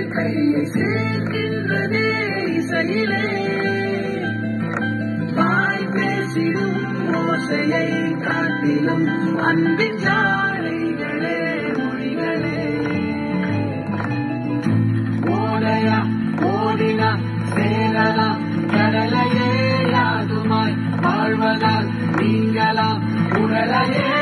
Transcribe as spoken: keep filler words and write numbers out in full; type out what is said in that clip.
கையை சேர்க்கின்றதே இசையிலே வாய் பேசிடும் ஓசையை காட்டிலும் அன்பின் ஜாடைகளே மொழிகளே ஓடையா ஓடினா சேரலாம் கடலையே யாதுமாய் வாழ்வதால் நீங்களாம் உடலையே